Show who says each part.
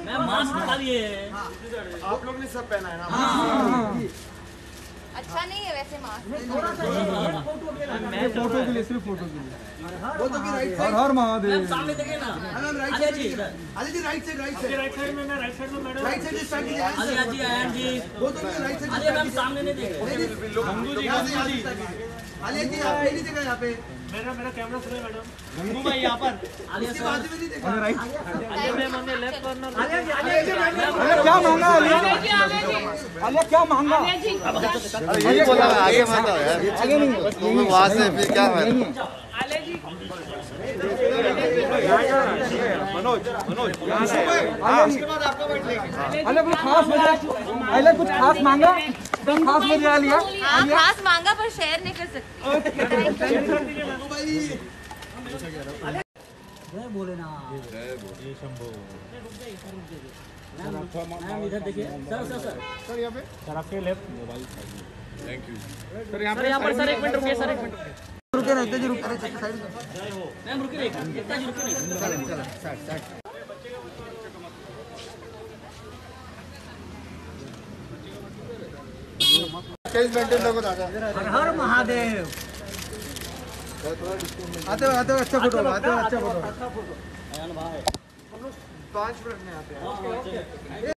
Speaker 1: Ma'am mask निकालिए।
Speaker 2: आप लोग ने सब पहना है ना?
Speaker 3: अच्छा नहीं है वैसे मास्क।
Speaker 4: फोटो के लिए, सिर्फ फोटो के लिए।
Speaker 2: वो तो की राइट साइड।
Speaker 4: हर महादेव।
Speaker 1: सामने देखिए ना।
Speaker 2: मैम राइट साइड जी, Ali ji right side right side में मैं राइट साइड में मैडम राइट साइड स्टार्ट कीजिए।
Speaker 1: अली जी आयन जी
Speaker 2: वो तो की राइट साइड।
Speaker 1: अली मैम सामने नहीं देखे।
Speaker 2: गंगू जी अली जी आप नहीं देखा यहाँ पे।
Speaker 5: मेरा कैमरा सुने मैडम।
Speaker 4: गंगू भाई यहाँ पर।
Speaker 2: इसके बाद में नहीं देखा।
Speaker 4: राइट।
Speaker 5: मैम हमने लेफ्ट कॉर्नर।
Speaker 4: क्या मांगा आलिया? आलिया क्या मांगा?
Speaker 6: यही बोला आगे मत आओ यार।
Speaker 4: आगे नहीं,
Speaker 6: वहाँ से फिर क्या है?
Speaker 4: मनोज अले कुछ खास वजह, अले कुछ खास मांगा, खास वजह लिया।
Speaker 3: हाँ खास मांगा पर शेयर नहीं कर सकते।
Speaker 1: जय भोलेनाथ। जय शंभो। मैम इधर देखिए सर सर सर
Speaker 4: सर यहाँ पे,
Speaker 5: सर आपके left mobile.
Speaker 6: Thank you.
Speaker 4: Sir यहाँ
Speaker 5: पर सर एक मिनट रुकिए सर, एक मिनट
Speaker 4: रुके रहते जी, रुके रहते साइड।
Speaker 1: मैम रुकिए नहीं, एकता जी रुकिए नहीं।
Speaker 4: हर हर महादेव। आते हो अच्छा फोटो, आते हो अच्छा फोटो।
Speaker 2: 5 मिनट में आते हैं।